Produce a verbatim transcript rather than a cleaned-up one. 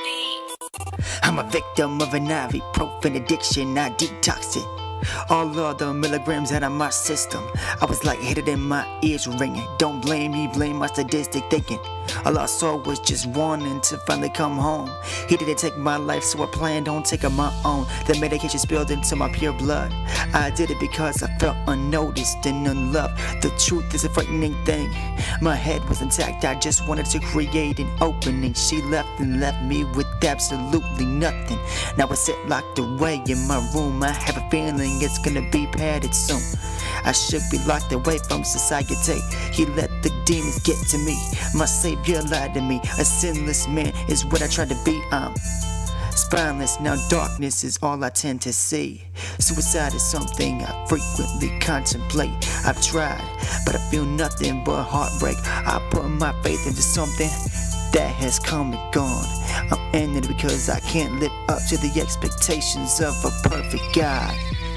I'm a victim of an ibuprofen addiction, I detoxed it. All of the milligrams out of my system, I was like headed in my ears ringing. Don't blame me, blame my sadistic thinking. All I saw was just wanting to finally come home. He didn't take my life, so I planned on taking my own. The medication spilled into my pure blood. I did it because I felt unnoticed and unloved. The truth is a frightening thing. My head was intact, I just wanted to create an opening. She left and left me with absolutely nothing. Now I sit locked away in my room. I have a feeling it's gonna be padded soon. I should be locked away from society. He let the demons get to me. My savior lied to me. A sinless man is what I tried to be. I'm spineless, now darkness is all I tend to see. Suicide is something I frequently contemplate. I've tried, but I feel nothing but heartbreak. I put my faith into something that has come and gone. I'm ending it because I can't live up to the expectations of a perfect God.